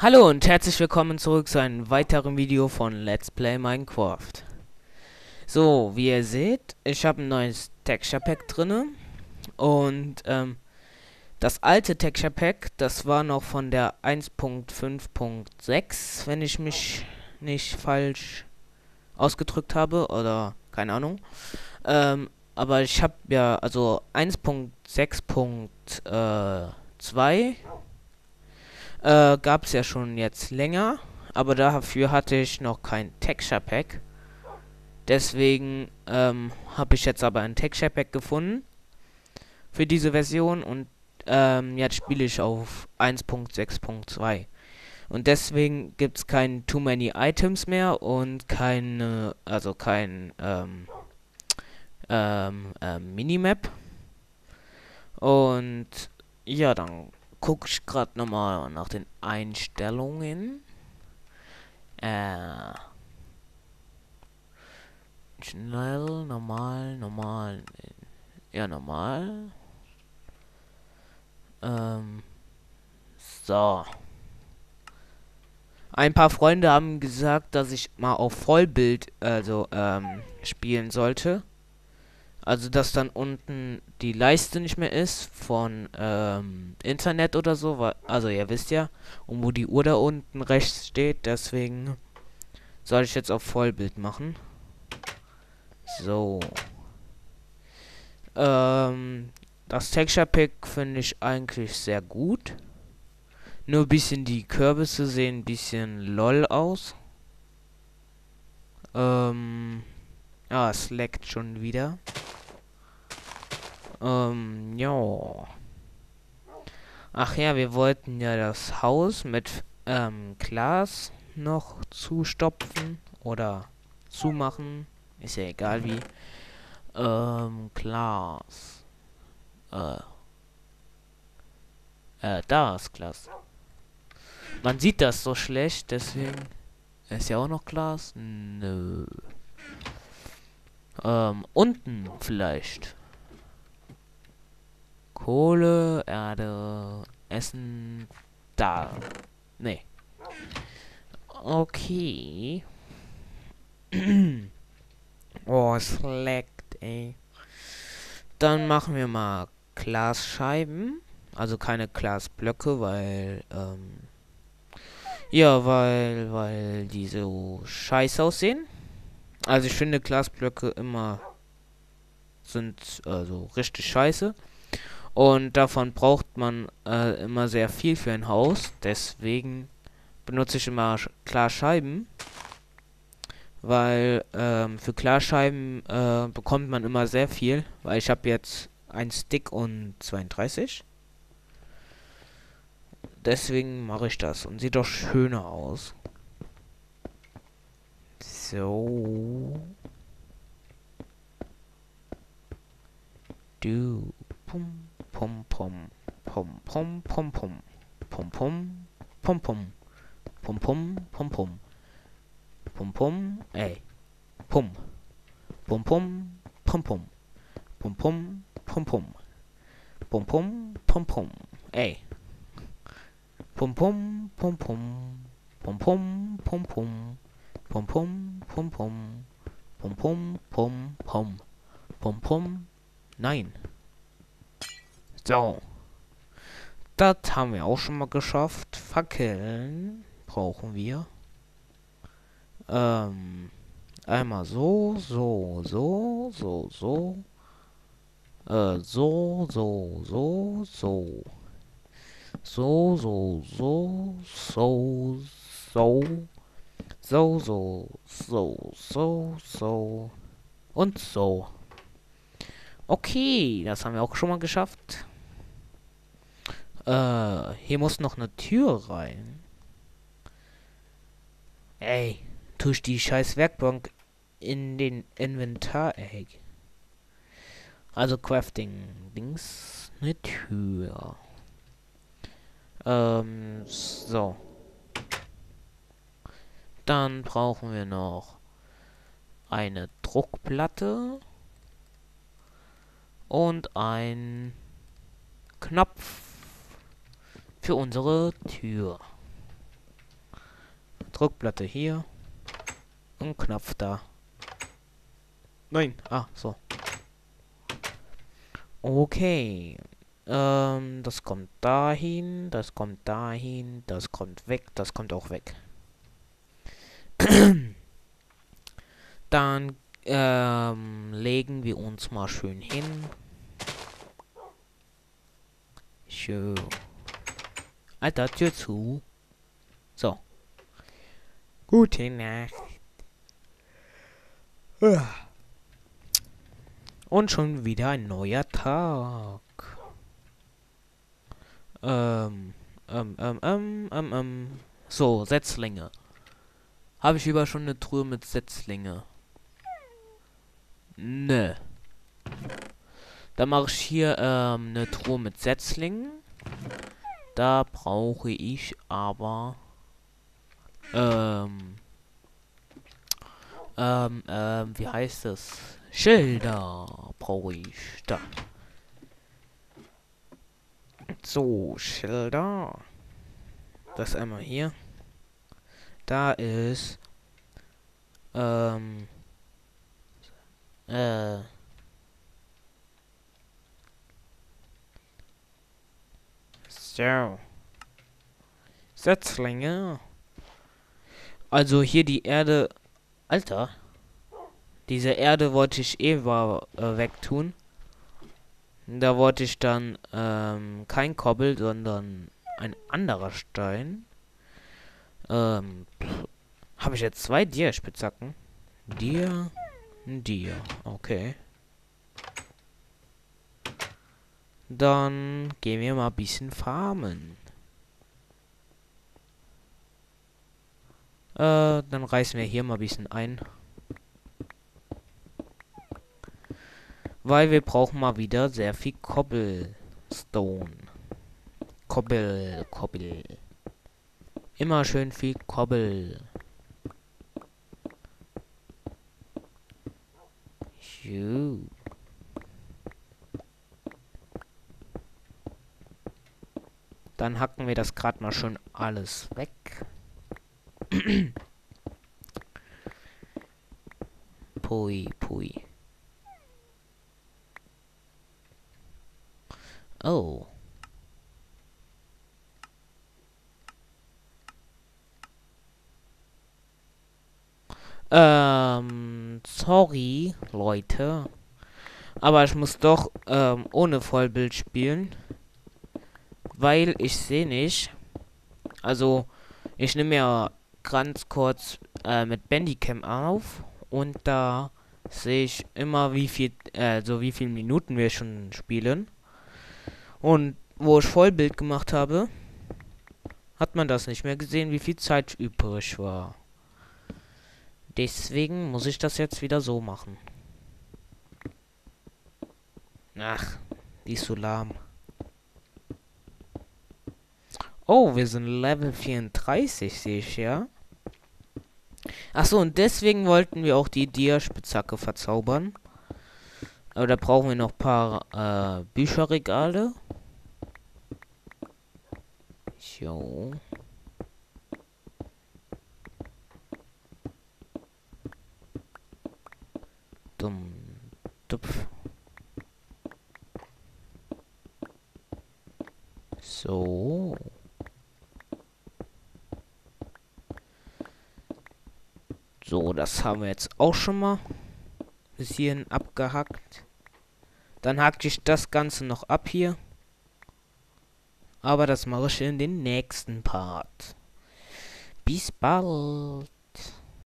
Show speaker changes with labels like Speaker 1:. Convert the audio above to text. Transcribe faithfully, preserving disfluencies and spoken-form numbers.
Speaker 1: Hallo und herzlich willkommen zurück zu einem weiteren Video von Let's Play Minecraft. So, wie ihr seht, ich habe ein neues Texture Pack drinne und ähm, das alte Texture Pack, das war noch von der eins Punkt fünf Punkt sechs, wenn ich mich nicht falsch ausgedrückt habe oder keine Ahnung. Ähm, aber ich habe ja, also eins Punkt sechs Punkt zwei Äh, gab es ja schon jetzt länger, aber dafür hatte ich noch kein Texture Pack. Deswegen ähm, habe ich jetzt aber ein Texture Pack gefunden für diese Version und ähm, jetzt spiele ich auf eins Punkt sechs Punkt zwei. Und deswegen gibt es kein Too Many Items mehr und keine, also kein ähm, ähm, ähm, Minimap. Und ja, dann gucke ich gerade nochmal nach den Einstellungen. Äh, schnell, normal, normal. Ja, normal. Ähm, so. Ein paar Freunde haben gesagt, dass ich mal auf Vollbild, also, ähm, spielen sollte. Also, dass dann unten die Leiste nicht mehr ist von, ähm, Internet oder so. Weil, also, ihr wisst ja, und wo die Uhr da unten rechts steht. Deswegen soll ich jetzt auf Vollbild machen. So. Ähm, das Texture Pack finde ich eigentlich sehr gut. Nur ein bisschen die Kürbisse sehen ein bisschen lol aus. Ähm, ja, es leckt schon wieder. Ähm, ja. Ach ja, wir wollten ja das Haus mit ähm, Glas noch zustopfen oder zumachen. Ist ja egal wie. Ähm, Glas. Äh, äh, da ist Glas. Man sieht das so schlecht, deswegen. Ist ja auch noch Glas? Nö. Ähm, unten vielleicht. Kohle, Erde, Essen, da. Nee. Okay. Oh, es leckt, ey. Dann machen wir mal Glasscheiben. Also keine Glasblöcke, weil, ähm, ja, weil, weil die so scheiße aussehen. Also ich finde Glasblöcke immer sind also richtig scheiße. Und davon braucht man äh, immer sehr viel für ein Haus. Deswegen benutze ich immer Klarscheiben. Weil ähm, für Klarscheiben äh, bekommt man immer sehr viel. Weil ich habe jetzt ein Stick und zweiunddreißig. Deswegen mache ich das. Und sieht doch schöner aus. So. Du. Pum, pum, pum. Pum, pum, pum, pum. Pum, pum, pum, pum. Pum, pum, pum, pum. Pum, pum, ey. Pum. Pum, pum, pum, pum. Pum, pum, pum, pum. Pum, pum, pum, pum. Ey. Pum, pum, pum, pum. Pum, pum, pum, pum. Pum, pum, pum, pum. Pum, pum, pum, pum. Pum, pum. Nein. So. Das haben wir auch schon mal geschafft. Fackeln brauchen wir. Ähm. Einmal so, so, so, so, so. Äh, so, so, so, so. So, so, so, so, so. So, so, so, so, so. Und so. Okay, das haben wir auch schon mal geschafft. Äh, hier muss noch eine Tür rein. Ey, tue ich die scheiß Werkbank in den Inventar, ey. Also Crafting-Dings. Eine Tür. Ähm, so. Dann brauchen wir noch eine Druckplatte und ein Knopf für unsere Tür. Druckplatte hier. Und Knopf da. Nein, ah, so. Okay. Ähm, das kommt dahin, das kommt dahin, das kommt weg, das kommt auch weg. Dann ähm, legen wir uns mal schön hin. So. Alter, Tür zu. So. Gute Nacht. Und schon wieder ein neuer Tag. Ähm, ähm, ähm, ähm, ähm, ähm. So, Setzlinge. Habe ich lieber schon eine Truhe mit Setzlinge? Nö. Dann mache ich hier ähm, eine Truhe mit Setzlingen. Da brauche ich aber ähm, ähm, ähm, wie heißt es? Schilder brauche ich da. So, Schilder. Das einmal hier. Da ist ähm äh so Setzlinge. Also hier die Erde. Alter. Diese Erde wollte ich eh war, äh, wegtun. Da wollte ich dann ähm, kein Kobbel, sondern ein anderer Stein. Ähm, habe ich jetzt zwei Dia-Spitzhacken? Dia, Dia, okay. Dann gehen wir mal ein bisschen farmen. Äh, dann reißen wir hier mal ein bisschen ein. Weil wir brauchen mal wieder sehr viel Cobblestone. Kobbel, Kobbel. Immer schön viel Kobbel. Juh. Dann hacken wir das gerade mal schön alles weg. Pui, pui. Oh. Ähm, sorry, Leute. Aber ich muss doch ähm, ohne Vollbild spielen. Weil ich sehe nicht. Also, ich nehme ja ganz kurz äh, mit Bandicam auf. Und da sehe ich immer, wie viel, äh, so wie viele Minuten wir schon spielen. Und wo ich Vollbild gemacht habe, hat man das nicht mehr gesehen, wie viel Zeit übrig war. Deswegen muss ich das jetzt wieder so machen. Ach, die ist so lahm. Oh, wir sind Level vierunddreißig, sehe ich ja. Achso, und deswegen wollten wir auch die Dia-Spitzhacke verzaubern. Aber da brauchen wir noch ein paar äh, Bücherregale. Jo. Dumm. Dupf. So. So, das haben wir jetzt auch schon mal bis hierhin abgehackt. Dann hacke ich das Ganze noch ab hier. Aber das mache ich in den nächsten Part. Bis bald.